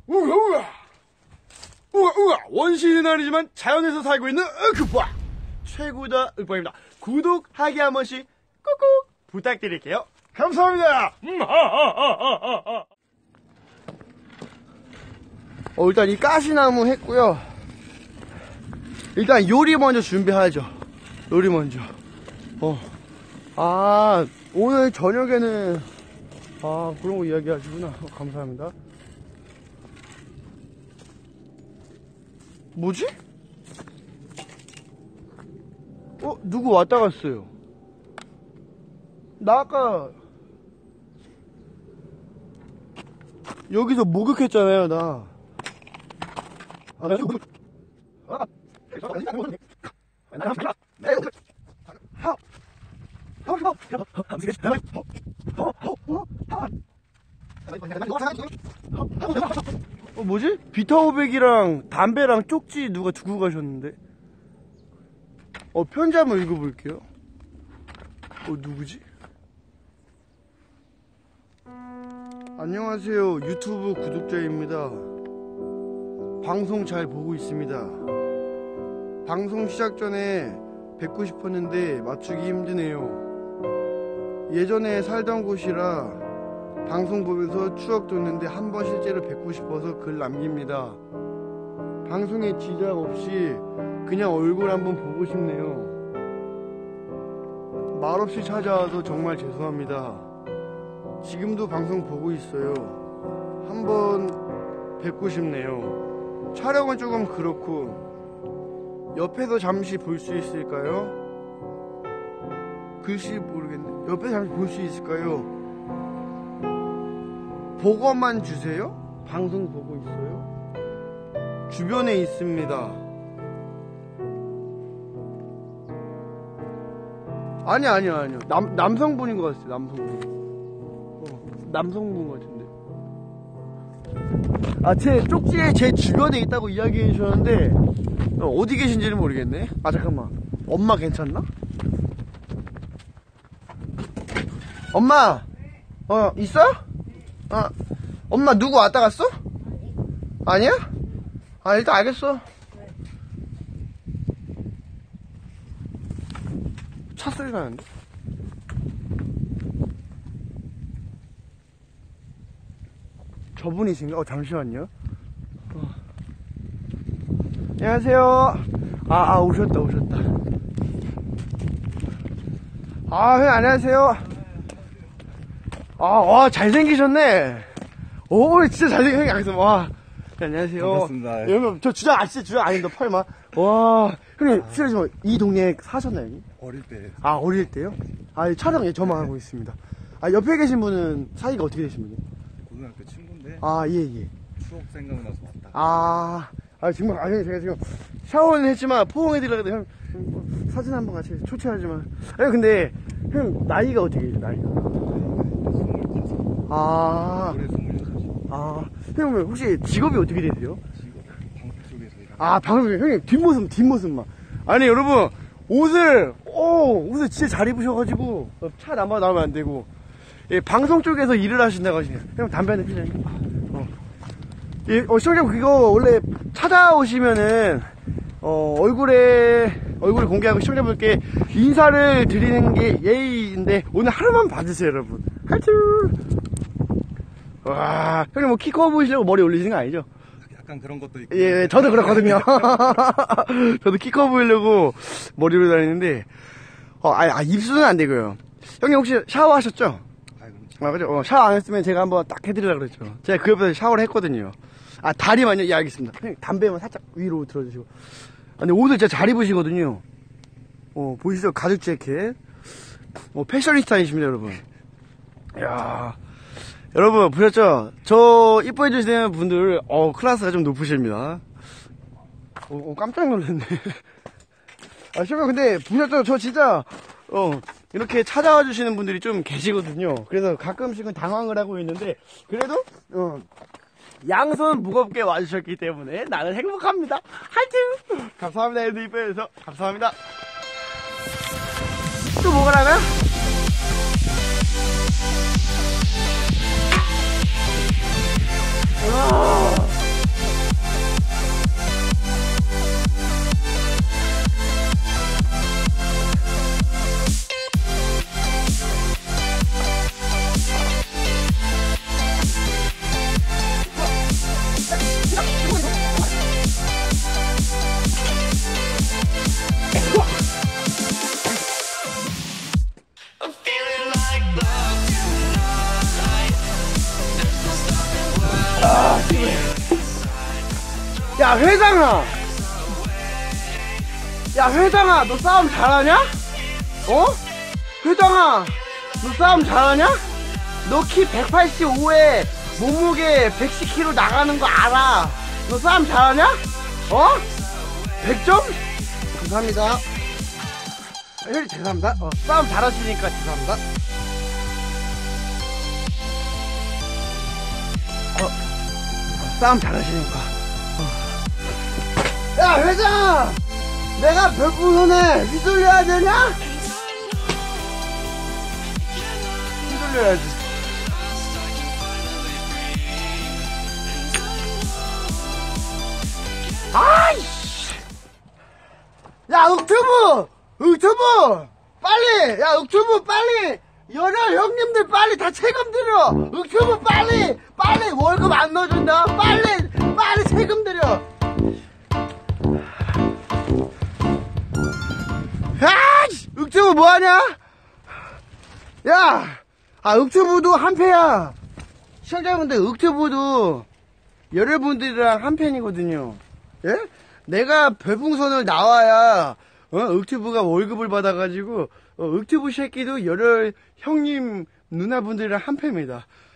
우와 원시인은 아니지만 자연에서 살고 있는 으크빠 최고다 으크빠입니다. 구독하기 한 번씩 꾹꾹 부탁드릴게요. 감사합니다. 일단 이 가시나무 했고요. 일단 요리 먼저 준비하죠. 요리 먼저. 오늘 저녁에는 그런 거 이야기 하시구나. 감사합니다. 뭐지? 누구 왔다 갔어요. 나 아까 여기서 목욕했잖아요, 나. 뭐지? 비타오백이랑 담배랑 쪽지 누가 두고 가셨는데? 편지 한번 읽어볼게요. 누구지? 안녕하세요. 유튜브 구독자입니다. 방송 잘 보고 있습니다. 방송 시작 전에 뵙고 싶었는데 맞추기 힘드네요. 예전에 살던 곳이라 방송 보면서 추억 돋는데 한번 실제로 뵙고 싶어서 글 남깁니다. 방송에 지장 없이 그냥 얼굴 한번 보고 싶네요. 말없이 찾아와서 정말 죄송합니다. 지금도 방송 보고 있어요. 한번 뵙고 싶네요. 촬영은 조금 그렇고 옆에서 잠시 볼 수 있을까요? 글씨 모르겠네. 옆에서 잠시 볼 수 있을까요? 보고만 주세요? 방송 보고 있어요? 주변에 있습니다. 아니요. 남성분인 것 같아요. 남성분 같은데. 제 쪽지에 제 주변에 있다고 이야기해 주셨는데 어디 계신지는 모르겠네. 잠깐만. 엄마 괜찮나? 엄마 있어? 엄마 누구 왔다 갔어? 아니야? 일단 알겠어. 차 소리 나는데? 저분이신가? 잠시만요. 안녕하세요. 오셨다. 형 안녕하세요. 잘생기셨네. 진짜 잘생긴 형이 알겠어. 안녕하세요. 반갑습니다. 여러분, 저 주장 아닌데, 팔마. 형님, 실례지만, 이 동네에 사셨나요, 여기? 어릴 때. 어릴 때요? 촬영 저만 하고 있습니다. 옆에 계신 분은 사이가 어떻게 되신 분이에요? 고등학교 친구인데. 예. 추억 생각나서 왔다. 정말, 제가 지금 샤워는 했지만, 포옹해드리려고 형, 사진 한번 같이 초췌하지만. 근데, 형, 나이가 어떻게 되죠, 나이가? 25. 올해 26. 형, 혹시 직업이 어떻게 되세요? 직업, 방송 쪽에서 일하는. 방송, 형님, 뒷모습만. 여러분, 옷을 진짜 잘 입으셔가지고, 차 나오면 안 되고, 방송 쪽에서 일을 하신다고 하시네요. 형, 담배 한대 피자니? 시청자 그거 원래 찾아오시면은, 얼굴을 공개하고 시청자분께 인사를 드리는 게 예의인데, 오늘 하루만 봐주세요, 여러분. 하여튼. 형님 키 커 보이시려고 머리 올리시는 거 아니죠? 약간 그런 것도 있고. 예, 저도 그렇거든요. 저도 키 커 보이려고 머리를 다니는데, 입술은 안 되고요. 형님 혹시 샤워하셨죠? 그죠? 샤워 안 했으면 제가 한번 딱 해드리려고 그랬죠. 제가 그 옆에서 샤워를 했거든요. 다리만요? 예, 알겠습니다. 형님, 담배만 살짝 위로 들어주시고. 근데 옷을 진짜 잘 입으시거든요. 보이시죠? 가죽 재킷. 패셔니스타이십니다, 여러분. 이야. 여러분, 보셨죠? 저 이뻐해 주시는 분들, 클래스가 좀 높으십니다. 깜짝 놀랐네. 시청자, 근데, 보셨죠? 저 진짜, 이렇게 찾아와 주시는 분들이 좀 계시거든요. 그래서 가끔씩은 당황을 하고 있는데, 그래도, 양손 무겁게 와주셨기 때문에 나는 행복합니다. 하여튼! 감사합니다, 애들 이뻐해 주셔서. 감사합니다. 또 뭐가 나나? 와. 야, 회장아! 야, 회장아, 너 싸움 잘하냐? 어? 회장아, 너 싸움 잘하냐? 너 키 185에 몸무게 110kg 나가는 거 알아. 너 싸움 잘하냐? 어? 100점? 감사합니다. 혜리 죄송합니다. 싸움 잘하시니까 죄송합니다. 싸움 잘하시니까. 야, 회장! 내가 별풍선에 휘둘려야 되냐? 휘둘려야지. 아이씨! 야, 윽튜브! 윽튜브! 빨리! 야, 윽튜브 빨리! 열혈 형님들 빨리 다 세금 들여! 윽튜브 빨리! 빨리 월급 안 넣어준다! 빨리! 빨리 세금 들여! 아이씨! 윽튜브 뭐하냐? 야! 윽튜브도 한패야! 시청자분들, 윽튜브도 여러분들이랑 한팬이거든요. 예? 내가 별풍선을 나와야 윽튜브가 월급을 받아가지고 윽튜브 새끼도 열혈 형님 누나분들이랑 한패입니다.